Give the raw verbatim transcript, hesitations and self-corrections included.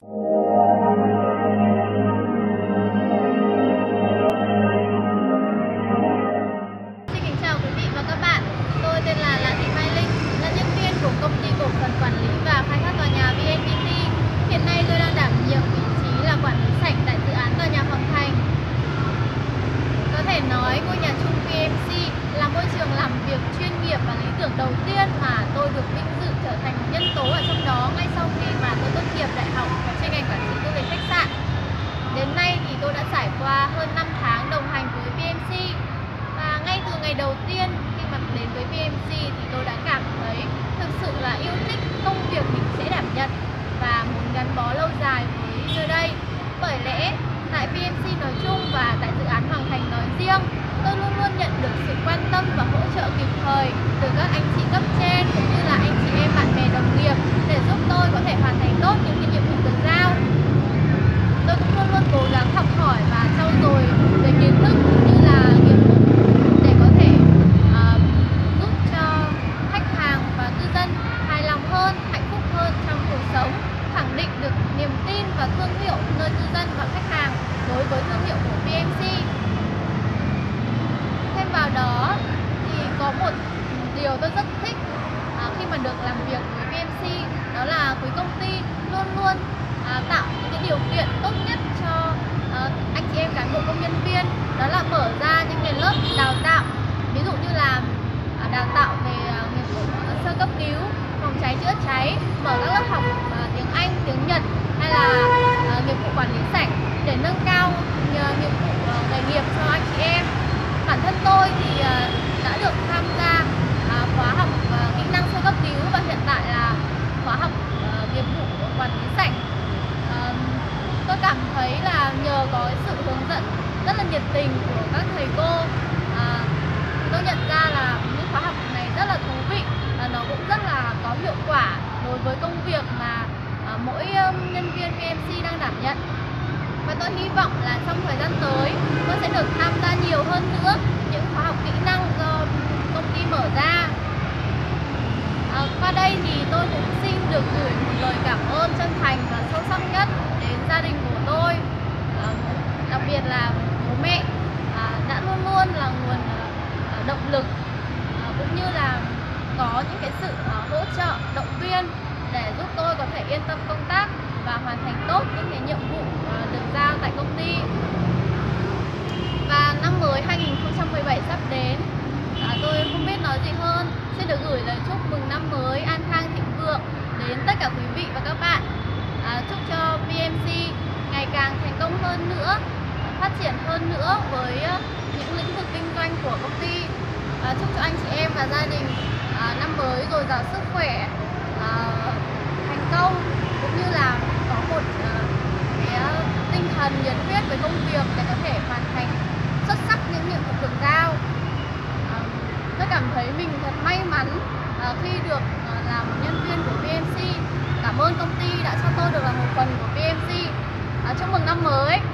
Xin kính chào quý vị và các bạn. Tôi tên là Lạc Thị Mai Linh, là nhân viên của công ty cổ phần quản lý và khai thác tòa nhà vê en pê tê. Hiện nay tôi đang đảm nhiệm vị trí là quản lý sảnh tại dự án tòa nhà Hoàng Thành. Có thể nói ngôi nhà chung pê em xê là môi trường làm việc chuyên nghiệp và lý tưởng đầu tiên mà tôi được vinh dự trở thành một nhân tố ở trong đó ngay sau khi mà tôi tốt nghiệp đại học chuyên ngành quản trị du lịch khách sạn. Đến nay thì tôi đã trải qua hơn năm tháng đồng hành với pê em xê, và ngay từ ngày đầu tiên khi mà đến với pê em xê thì tôi đã cảm thấy thực sự là yêu thích công việc mình sẽ đảm nhận và muốn gắn bó lâu dài với nơi đây. Bởi lẽ tại pê em xê nói chung và tại dự án Hoàng Thành nói riêng, tôi luôn luôn nhận được sự quan tâm và hỗ trợ kịp thời từ các anh chị cấp trên cũng như là anh chị em bạn bè đồng nghiệp để giúp tôi có thể hoàn thành tốt những cái nhiệm vụ được giao. Tôi cũng luôn luôn cố gắng học hỏi và trau dồi về kiến thức cũng như là nghiệp vụ để có thể uh, giúp cho khách hàng và cư dân hài lòng hơn, hạnh phúc hơn trong cuộc sống, khẳng định được niềm tin và thương hiệu nơi cư dân và khách hàng đối với thương hiệu của pê em xê. Thêm vào đó thì có một điều tôi rất thích uh, khi mà được làm việc với pê em xê, đó là quý công ty luôn luôn uh, tạo những cái điều kiện tốt nhất cho uh, anh chị em cán bộ công nhân viên, đó là mở ra những cái lớp đào tạo, ví dụ như là uh, đào tạo về uh, nghiệp vụ uh, sơ cấp cứu, phòng cháy chữa cháy, mở các lớp học uh, tiếng Anh, tiếng Nhật hay là uh, nghiệp vụ quản lý sảnh để nâng cao uh, nghiệp vụ uh, nghề nghiệp cho anh chị em. Bản thân tôi thì uh, đã được tham gia uh, khóa học uh, kỹ năng sơ cấp cứu và hiện tại là khóa học uh, nghiệp vụ quản lý sảnh. Uh, tôi cảm thấy là nhờ có sự hướng dẫn rất là nhiệt tình của các thầy cô, uh, tôi nhận ra là những khóa học này rất là thú vị và nó cũng rất là có hiệu quả đối với công việc mà uh, mỗi um, nhân viên pê em xê đang đảm nhận. Và tôi hy vọng là trong thời gian tới tôi sẽ được tham gia nhiều hơn nữa những khóa học kỹ năng do công ty mở ra. À, qua đây thì tôi cũng xin được gửi một lời cảm ơn chân thành và sâu sắc nhất đến gia đình của tôi, à, đặc biệt là bố mẹ à, đã luôn luôn là nguồn à, động lực à, cũng như là có những cái sự à, hỗ trợ, động viên để giúp tôi có thể yên tâm công tác và hoàn thành tốt những cái nhiệm vụ uh, được giao tại công ty. Và năm mới hai nghìn không trăm mười bảy sắp đến, uh, tôi không biết nói gì hơn, xin được gửi lời chúc mừng năm mới an khang thịnh vượng đến tất cả quý vị và các bạn. Uh, chúc cho pê em xê ngày càng thành công hơn nữa, uh, phát triển hơn nữa với uh, những lĩnh vực kinh doanh của công ty. Uh, chúc cho anh chị em và gia đình uh, năm mới dồi dào sức khỏe, uh, thành công cũng như là có một uh, cái uh, tinh thần nhiệt huyết với công việc để có thể hoàn thành xuất sắc những nhiệm vụ được giao. Uh, tôi cảm thấy mình thật may mắn uh, khi được uh, làm một nhân viên của pê em xê. Cảm ơn công ty đã cho tôi được là một phần của pê em xê. Uh, chúc mừng năm mới.